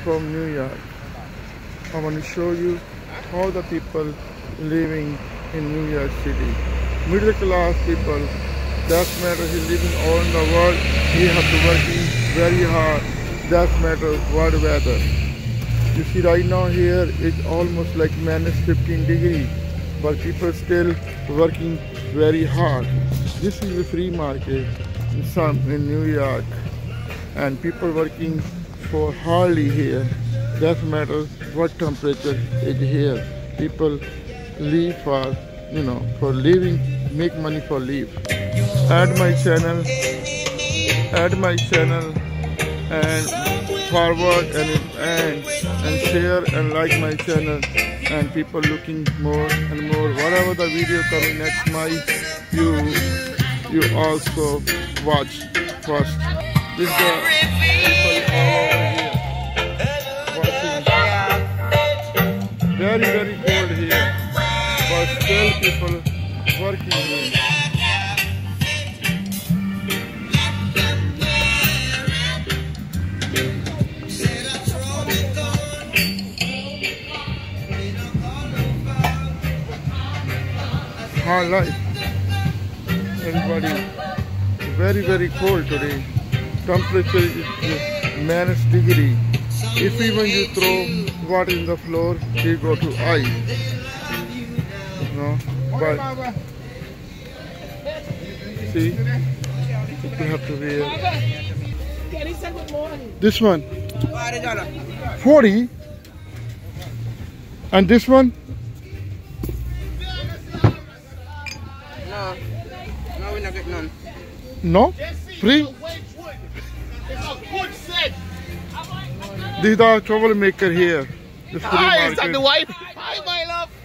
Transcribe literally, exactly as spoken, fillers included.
from New York. I want to show you how the people living in New York City. Middle class people, that matter he living all in the world, he have to working very hard. That matter what weather. You see right now here it's almost like minus fifteen degrees, but people still working very hard. This is the free market in some in New York, and people working for hardly here. That matter what temperature is here. People live for, you know, for living, make money for live. Add my channel, add my channel, and forward and and and share and like my channel. And people looking more and more. Whatever the video coming next, my you you also watch first. This is the people all over here watching. Very very cold here, but still people working here. Hard life. Everybody very very cold today. Temperature is minus degree. If even you throw water in the floor, it go to ice. You know, but see, you have to wear. This one, forty, and this one. No, no, we not get none. No? Free? These are troublemaker here. This free Hi, market. is that the wife? Hi, my love.